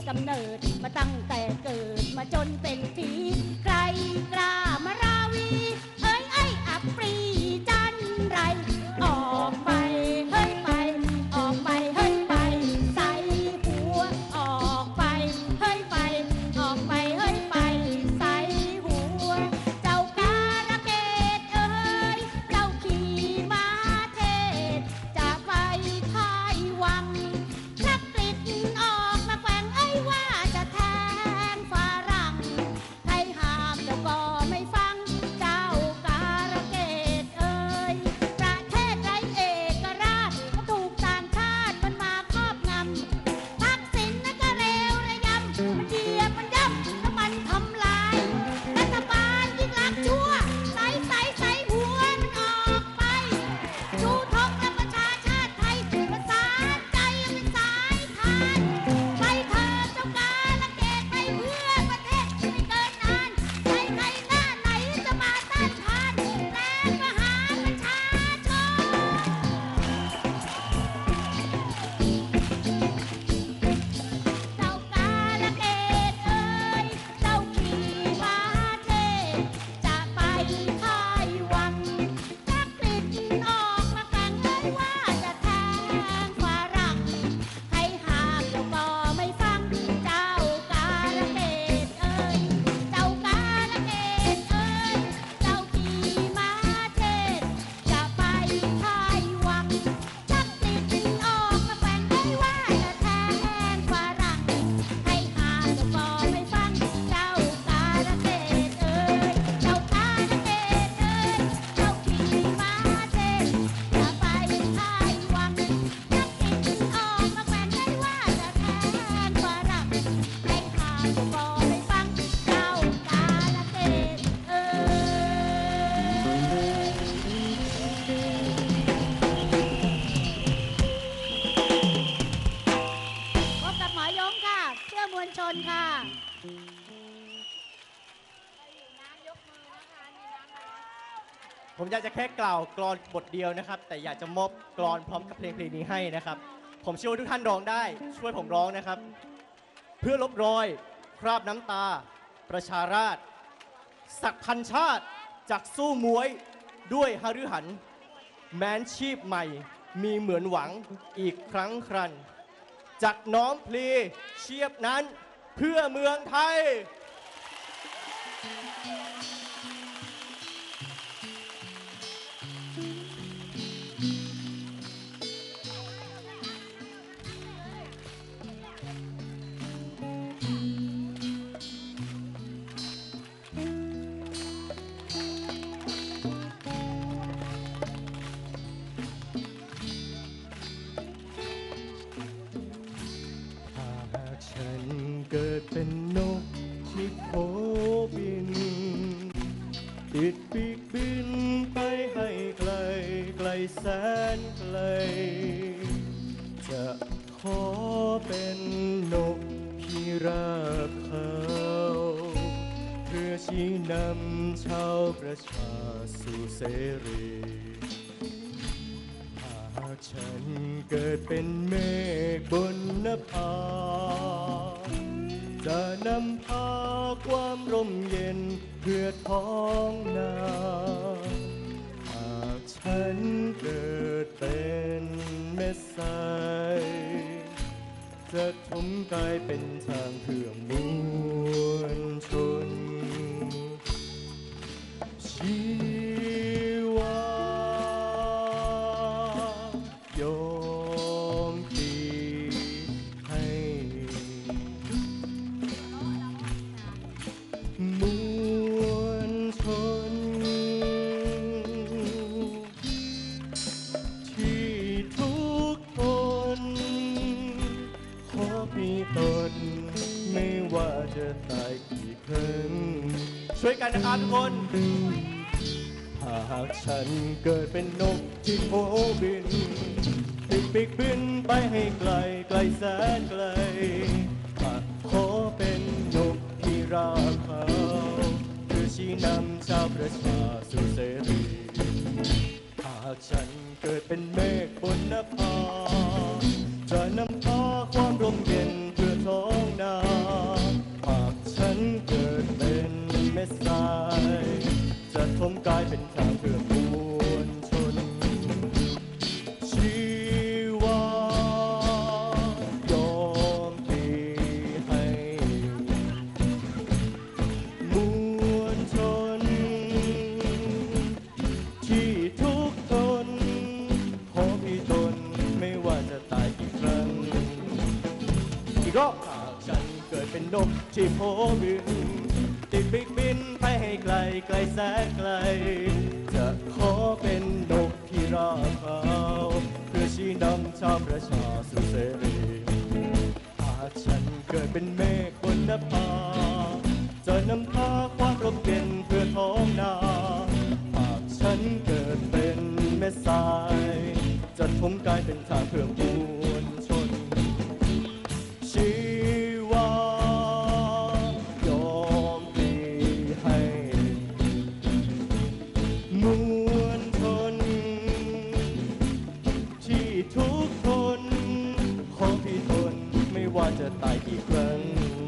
กำเนิดมาตั้งแต่เกิดมาจนเป็นทีใครกล้ามาราวีเอ้ยไอ้อับปรีจันไรออกไปเฮ้ยไปออกไปเฮ้ยไปใส่หัวออกไปเฮ้ยไปออกไปเฮ้ยไปใส่หัวเจ้าการะเกดเอ้ยเจ้าขี่ม้าเทศจะไปท้ายวังชักกลิดออกมาแกว่งเอ้ยว่าจะแทงฝรั่งใครห้ามเจ้าก็ไม่ฟังเจ้าการะเกดเอ้ยประเทศไร้เอกราชก็ถูกต่างชาติมันมาครอบงำทักษิณนั่นก็เลวระยำมันเหยียบมันย่ำแล้วมันทำลายรัฐบาลยิ่งลักษณ์ชั่วใส่หัวมันออกไปชูธงและประชาชาติไทยประสานใจเป็นสายทานไปเถิดเจ้าการะเกดไปเพื่อประเทศไม่เกินนานใครหน้าไหนจะมาต้านทานแรงมหาประชาชน เจ้าการะเกดเอ้ยเจ้าขี่ม้าเทศจะไปท้ายวังชักกลิดออกมาแกว่งเอ้ยว่าจะแทงฝรั่งใครห้ามเจ้าก็ไม่ฟังเจ้าการะเกดเอ้ยเจ้าการะเกดเอ้ยเจ้าขี่ม้าเทศจะไปท้ายวังชักกลิดออกมาแกว่งเอ้ยว่าจะแทงฝรั่งให้หาเจ้าก็ไม่ฟังเจ้าการะเกดเอ้ยเจ้าการะเกดเอ้ยเจ้าขี่ม้าเทศจะไปท้ายวังชักกลิดออกมาแกว่งเอ้ยว่าจะแทงฝรั่งให้หาเจ้าก็ไม่ฟังเจ้าการะเกดเอ้ย พบกับหมอยงค่ะเพื่อมวลชนค่ะผมอยากจะแค่กล่าวกลอนบทเดียวนะครับ แต่อยากจะมอบกลอนพร้อมกับเพลงนี้ให้นะครับ ผมเชื่อว่าทุกท่านร้องได้ช่วยผมร้องนะครับ เพื่อลบรอยคราบน้ำตา ประชาราษฎร์ศักดิ์พันชาติจากสู้มวยด้วยหฤหัน แม้นชีพใหม่มีเหมือนหวังอีกครั้งครันจากน้อมพลีเชียบนั้นเพื่อเมืองไทย ถ้าหากฉันเกิดเป็นนกที่โผบิน ติดปีกบินไปให้ไกลไกลแสนไกล จะขอเป็นนกพิราบเขาเพื่อชี้นำชาวประชาสู่เสรี หากฉันเกิดเป็นเมฆบนนภาจะนำพาความร่มเย็นเพื่อท้องนา หากฉันเกิดเป็นเม็ดทรายจะถมกลายเป็นทางเพื่อมวลชน ชีวายอมพลีให้มวลชน ที่ทุกคนขอพี่ตนไม่ว่าจะตายกี่ครั้งช่วยกันนะครับทุกคน หากฉันเกิดเป็นนกที่โผบินติดปีกบินไปให้ไกลไกลแสนไกลหากขอเป็นนกที่ราบเขาเพื่อชี้นำชาวประชาสู่เสรี หากฉันเกิดเป็นเมฆบนนภาจะนำพาความร่มเย็นเพื่อท้องนาอีกรอบหากฉันเกิดเป็นนกที่โผบินติดปีกบินไปให้ไกลไกลแสนไกลจะขอเป็นนกที่ราบขาวเพื่อชี้นำชาวประชาสู่เสรีหากฉันเกิดเป็นเมฆบนนภาจะนำพาความร่มเย็นเพื่อท้องนาหากฉันเกิดเป็นเม็ดทรายจะทมกลายเป็นทางเพื่อมวลชนชีวายอมปลีให้มวลชนที่ทุกคนขอพี่ทนไม่ว่าจะตายกี่ครั้ง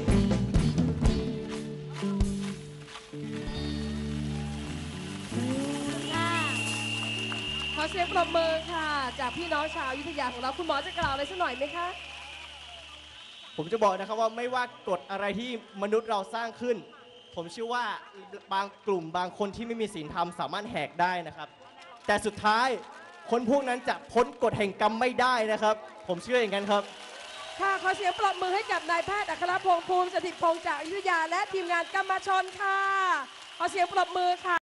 ขอเสียงปรบมือค่ะ จากพี่น้องชาวอยุธยาของเราคุณหมอจะกล่าวอะไรสักหน่อยไหมคะผมจะบอกนะครับว่าไม่ว่ากฎอะไรที่มนุษย์เราสร้างขึ้น ผมเชื่อว่าบางกลุ่มบางคนที่ไม่มีศีลธรรมสามารถแหกได้นะครับ แต่สุดท้ายคนพวกนั้นจะพ้นกฎแห่งกรรมไม่ได้นะครับ ผมเชื่ออย่างนั้นครับค่ะขอเสียงปรบมือให้กับนายแพทย์อัครพงษ์ภูมิสถิตพงษ์จากอยุธยาและทีมงานกรรมชนค่ะขอเสียงปรบมือค่ะ